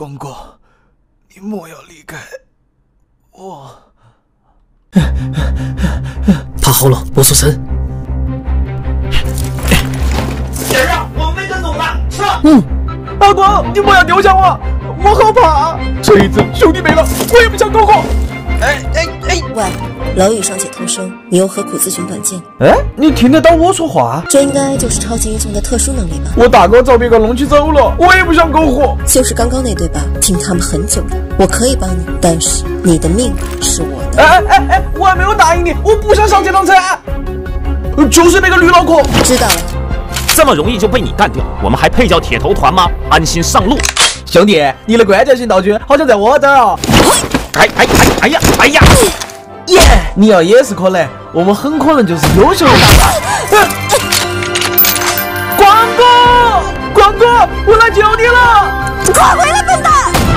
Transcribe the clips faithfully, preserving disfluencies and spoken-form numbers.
光哥，你莫要离开我。 爬好了，莫出声。 姐儿啊，我们被跟走了，上！ 嗯， 阿光，你莫要丢下我，我好怕。这一次兄弟没了，我也不想苟活。哎哎哎！ 喂，蝼蚁尚且偷生，你又何苦自寻短见？ 哎，你听得到我说话？ 这应该就是超级英雄的特殊能力吧？ 我大哥早别个弄起走了，我也不想苟活。 就是刚刚那对吧？听他们很久了，我可以帮你，但是你的命是我的。 哎哎哎！我还没有答应你，我不想上这辆车。就是那个驴脑壳。 知道了。 这么容易就被你干掉，我们还配叫铁头团吗？安心上路。 兄弟，你的关键性道具好像在我这儿啊！ 哎哎哎哎呀哎呀！ 耶！你要也是可能，我们很可能就是优秀的大大。光哥，光哥，我来救你了！ 快回来，笨蛋！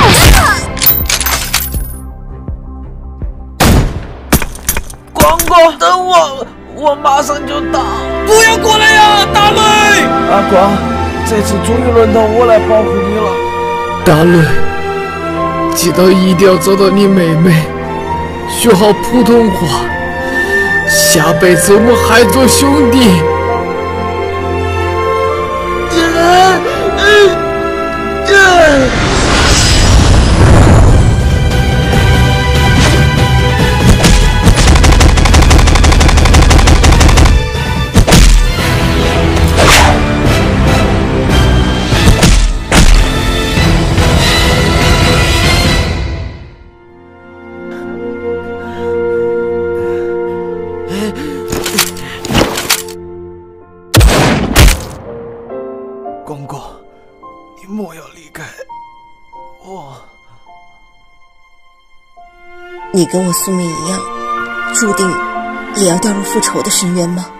光哥，等我，我马上就到。 不要过来呀，大雷！ 阿光，这次终于轮到我来保护你了。 大雷，记得一定要找到你妹妹，学好普通话，下辈子我们还做兄弟。 嗯嗯嗯光哥，你莫要离开我。 你跟我宿命一样，注定也要掉入复仇的深渊吗？